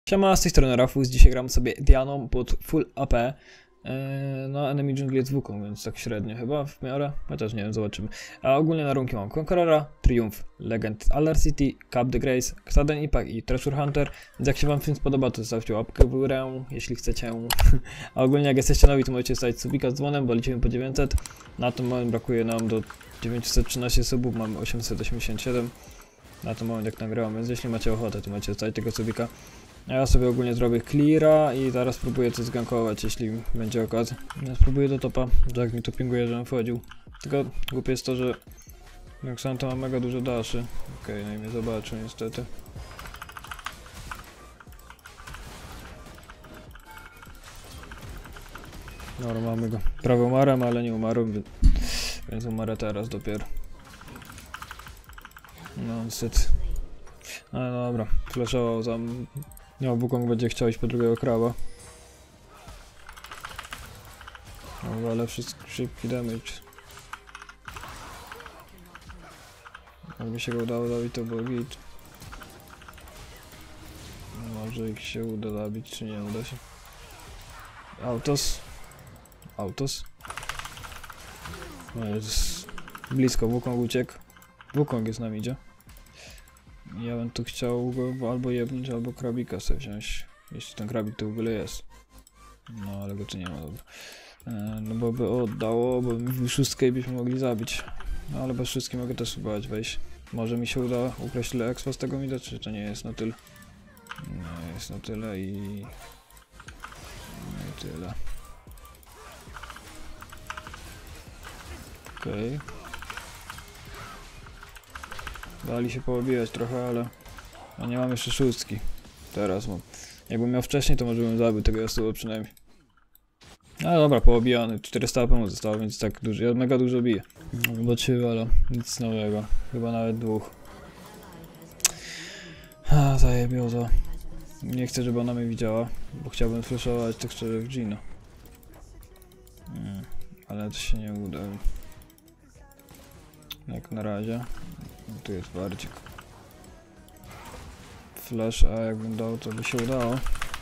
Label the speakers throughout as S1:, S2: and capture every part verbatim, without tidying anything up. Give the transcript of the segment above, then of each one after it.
S1: Siema, z tej strony Rafus, dzisiaj gram sobie Dianą pod full A P. Yy, no, enemy jungle jest dwóką, więc tak średnio chyba w miarę, chociaż nie wiem, zobaczymy. A ogólnie na runki mam Conquerora, Triumph, Legend Alert City, Cap the Grace, Xaden Impact i Treasure Hunter. Więc jak się wam film spodoba, to zostawcie łapkę w górę, jeśli chcecie. A ogólnie jak jesteście nowi, to możecie stać subika z dzwonem, bo lecimy po dziewięćset. Na tym moment brakuje nam do dziewięćset trzynaście subów, mamy osiemset osiemdziesiąt siedem. Na ten moment jak nagrywam, więc jeśli macie ochotę, to macie stać tego subika. A ja sobie ogólnie zrobię cleara i zaraz spróbuję coś zgankować, jeśli będzie okazja. Ja spróbuję do topa, jak mi to pinguje, żebym wchodził. Tylko głupie jest to, że jak sam to ma mega dużo daszy. Okej, okay, no i mnie zobaczył niestety. Dobra, mamy go. Prawie umarłem, ale nie umarłem, więc umarę teraz dopiero. No, syt. Ale no dobra, flashował za... No, Wukong będzie chciał iść po drugiego krawa. No, ale wszystko szybki damage. Jakby się go udało zabić, to było git. Może ich się uda zabić, czy nie uda się. Autos. Autos. No jest blisko, Wukong uciekł. Wukong jest na midzie. Ja bym tu chciał go albo jebnąć, albo krabika sobie wziąć. Jeśli ten krabik to w ogóle jest. No ale go tu nie ma, dobra. E, no bo by oddało, bo w szóstkę i byśmy mogli zabić. No ale bez szóstki mogę też spróbować wejść. Może mi się uda ukraść tyle expa z tego mida, czy to nie jest na tyle? Nie jest na tyle i... No i tyle. Okej. Okay. Dali się poobijać trochę, ale no nie mam jeszcze szóstki. Teraz mam. Jakbym miał wcześniej, to może bym zabił tego Yasuo przynajmniej. No dobra, poobijany. czterysta A P mu zostało, więc tak dużo. Ja mega dużo biję. Zobaczymy, ale nic nowego. Chyba nawet dwóch. A, zajebiło to. Nie chcę, żeby ona mnie widziała, bo chciałbym flashować tych czterech Gino. Hmm, ale to się nie uda. Jak na razie. Tu jest bardziej. Flash, a jakbym dał, to by się udało.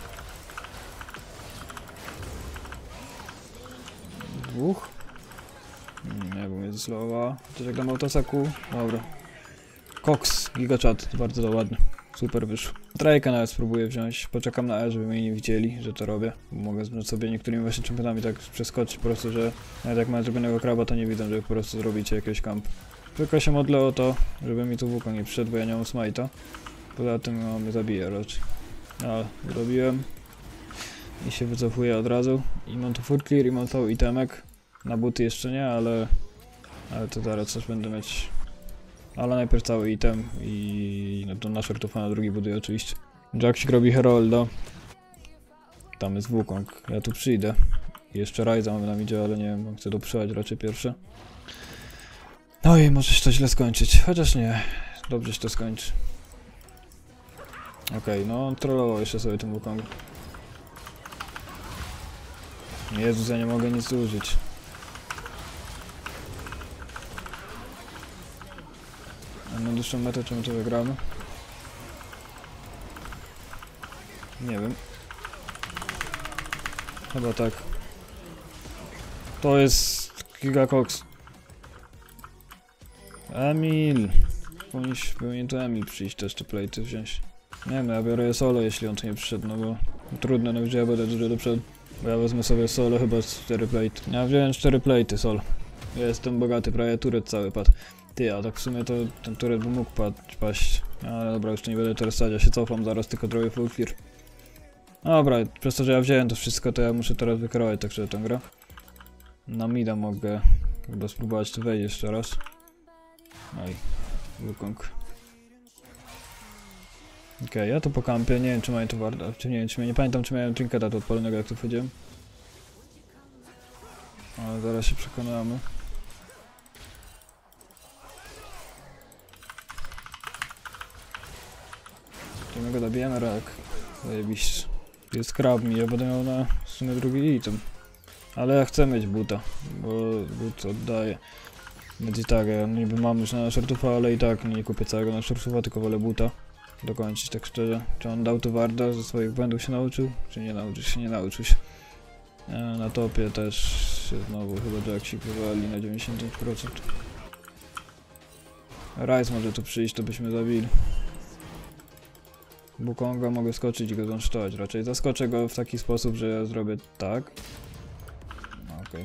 S1: Dwóch? Nie, bo mnie zeslowa. Chociaż jak dam autosaku. Dobra. Cox, gigachat, bardzo to ładny. Super wyszło. Trajka nawet spróbuję wziąć. Poczekam na E, żeby mnie nie widzieli, że to robię. Mogę sobie niektórymi właśnie czempionami tak przeskoczyć po prostu, że nawet jak mam zrobionego kraba, to nie widzę, że po prostu zrobicie jakieś kamp. Tylko się modlę o to, żeby mi tu Wukong nie przyszedł, bo ja nie mam smite'a. Poza tym no, mnie zabije raczej. Ale zrobiłem. I się wycofuję od razu. I mam tu full clear i mam cały itemek. Na buty jeszcze nie, ale... Ale to zaraz coś będę mieć. Ale najpierw cały item i... No to na shortufa na drugi buduję oczywiście. Jacksik robi Herolda. Tam jest Wukong. Ja tu przyjdę. I jeszcze Ryza mamy na midzie, ale nie wiem, chcę to przyjechać raczej pierwsze. No i może się to źle skończyć, chociaż nie. Dobrze się to skończy. Okej, okay, no trollował jeszcze sobie tym Wukongiem. Jezus, ja nie mogę nic użyć. A na dłuższą metę czemu to wygramy? Nie wiem. Chyba tak. To jest Giga Cox. Emil! Powinien tu Emil przyjść też te plate'y wziąć. Nie wiem, no ja biorę solo, jeśli on tu nie przyszedł, no bo trudno, no gdzie ja będę dużo do przodu. Bo ja wezmę sobie solo chyba z cztery plate. Ja wziąłem cztery plate'y solo. Ja jestem bogaty, prawie turet cały padł. Ty, a tak w sumie to ten turet by mógł paść, paść. Ale dobra, już nie będę teraz stać, ja się cofam zaraz, tylko zrobię full clear. Dobra, przez to, że ja wziąłem to wszystko, to ja muszę teraz wykroić tak sobie tę grę. Na mida mogę chyba spróbować tu wejść jeszcze raz. Oj, Wukong. Okej, okay, ja to po kampie, nie wiem czy mają to warto, czy nie wiem, czy nie pamiętam czy miałem trinketa to odpalonego jak tu wchodziłem. Ale zaraz się przekonamy. To my go dobijemy, rak. Zajebiście. Jest krab mi, ja będę miał na w sumie drugi item. Ale ja chcę mieć buta, bo but oddaje. Więc i tak, ja niby mam już na shortufa, ale i tak nie kupię całego na shortufa, tylko wolę buta. dokończyć, tak szczerze. Czy on dał tu Warda, ze swoich błędów się nauczył? Czy nie nauczył się? Nie nauczył się. E, na topie też się znowu chyba Jacksik wywali na dziewięćdziesiąt pięć procent. Ryze może tu przyjść, to byśmy zabili. Wukonga mogę skoczyć i go ząsztować. Raczej zaskoczę go w taki sposób, że ja zrobię tak. Okej. Okay.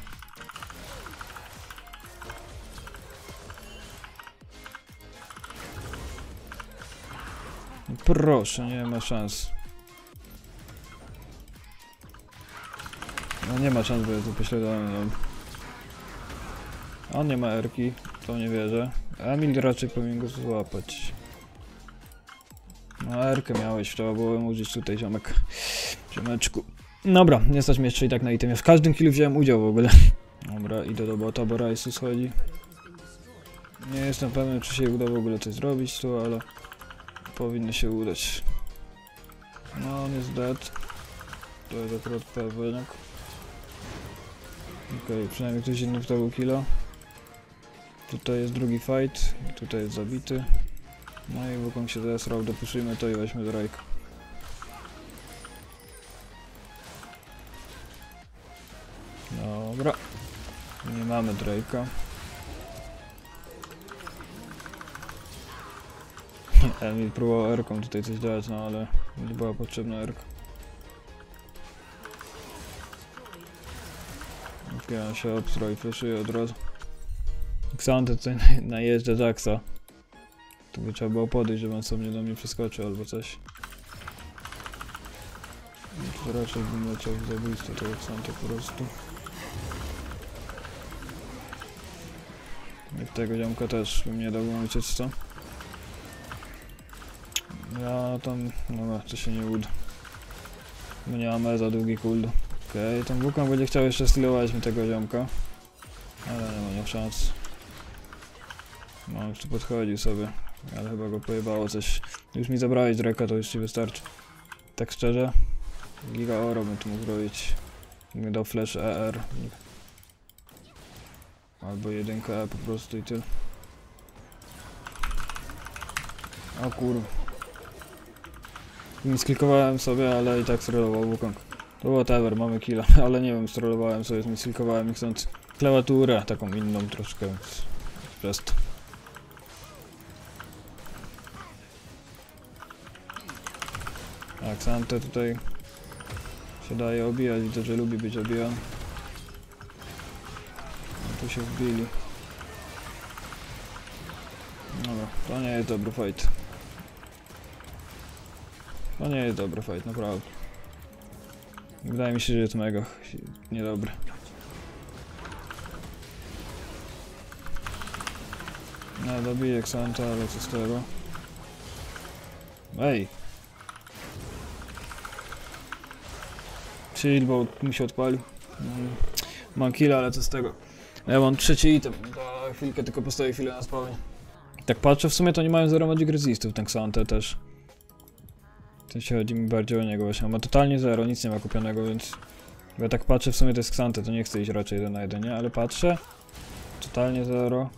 S1: Proszę, nie ma szans. No nie ma szans, bo ja tu pośladowałem. On nie ma erki, to nie wierzę. Emil raczej powinien go złapać. No erkę miałeś, trzeba było użyć tutaj ziomek. Ziomeczku. Dobra, nie stać mnie jeszcze i tak na itemie. W każdym killu wziąłem udział w ogóle. Dobra, idę do bota, bo Rysu schodzi. Nie jestem pewien, czy się uda w ogóle coś zrobić tu, ale powinno się udać. No, on jest dead. To jest akurat pewien. Okej, okay, przynajmniej ktoś inny wstawił killa. Tutaj jest drugi fight, tutaj jest zabity. No i Wukong się zesrał, dopuszczujmy to i weźmy Drake'a. Dobra. Nie mamy Drake'a. Emil próbował erką tutaj coś dać, no ale nie była potrzebna erka. Ja się obstrał i fleszuję od razu. Xante tutaj najeżdża Jacksa. Tu by trzeba było podejść, żeby on sobie do mnie przeskoczył albo coś. To raczej bym leciał w zabójstwo tego Xante po prostu. I tego ziomka też bym nie dał mu uciec, co? Ja tam... no to się nie uda. Bo nie mamy za długi cooldown. Okej, okay, ten Wukong będzie chciał jeszcze stylować mi tego ziomka. Ale nie ma szans. No, już tu podchodził sobie. Ale chyba go pojebało coś. Już mi zabrałeś Drake'a, to już ci wystarczy. Tak szczerze. Giga Oro bym tu mógł robić. Mi dał flash E R. Albo jedynkę E po prostu i tyle. O kurwa. Misklikowałem sobie, ale i tak strollował Wukong. To whatever, mamy killa, ale nie wiem, strollowałem sobie, misklikowałem ich chcąc. Klawiaturę taką inną troszkę, więc przez to. Xante tutaj się daje obijać, widzę, że lubi być obijany. No, tu się wbili. Dobra, to nie jest dobry fight. To nie jest dobry fight, naprawdę. Wydaje mi się, że jest mega niedobry. No, dobiję Xanta, ale co z tego? Ej! Chill, bo mi się odpalił. Mm. Mam killa, ale co z tego? Ja mam trzeci item, to chwilkę tylko postoję chwilę na spawnie. Tak patrzę, w sumie to nie mają zero magic resistów, ten Xante też. W sensie chodzi mi bardziej o niego właśnie, on ma totalnie zero, nic nie ma kupionego, więc... Bo ja tak patrzę, w sumie to jest Xante, to nie chcę iść raczej jeden na jeden, nie? Ale patrzę, totalnie zero.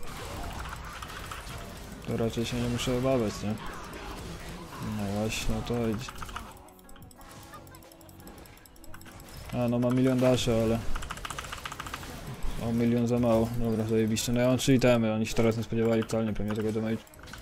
S1: To raczej się nie muszę obawiać, nie? No właśnie, no to idź. A no ma milion daszy, ale... O, milion za mało, dobra, zajebiście. No ja mam trzy itemy, oni się teraz nie spodziewali wcale pewnie tego damage.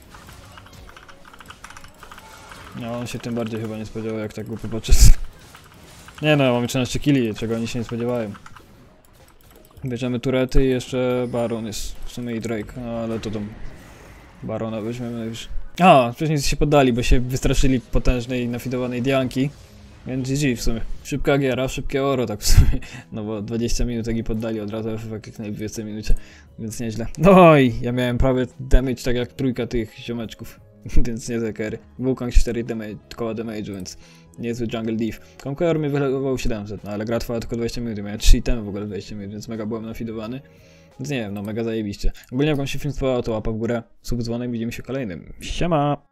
S1: No on się tym bardziej chyba nie spodziewał, jak tak głupio podczas. Nie no, mamy trzynaście killi, czego oni się nie spodziewają. Bierzemy turety i jeszcze Baron jest, w sumie i Drake, no ale to tam... Barona weźmiemy już. A, wcześniej się poddali, bo się wystraszyli potężnej, nafidowanej Dianki. Więc G G w sumie. Szybka giera, szybkie oro tak w sumie. No bo dwadzieścia minut tak i poddali od razu F F jak na dwudziestej minucie. Więc nieźle. No i ja miałem prawie damage tak jak trójka tych ziomeczków. Więc nie zekery. Wukong cztery damage, koła damage'u, więc niezły Jungle Div. Conqueror mi wylegował siedemset, no ale gra trwała tylko dwadzieścia minut. Miałem trzy itemy w ogóle dwadzieścia minut, więc mega byłem nafidowany. Więc nie wiem, no mega zajebiście. Ogólnie jak wam się film spodobał, to łapa w górę, sub dzwonek, widzimy się kolejnym. Siema!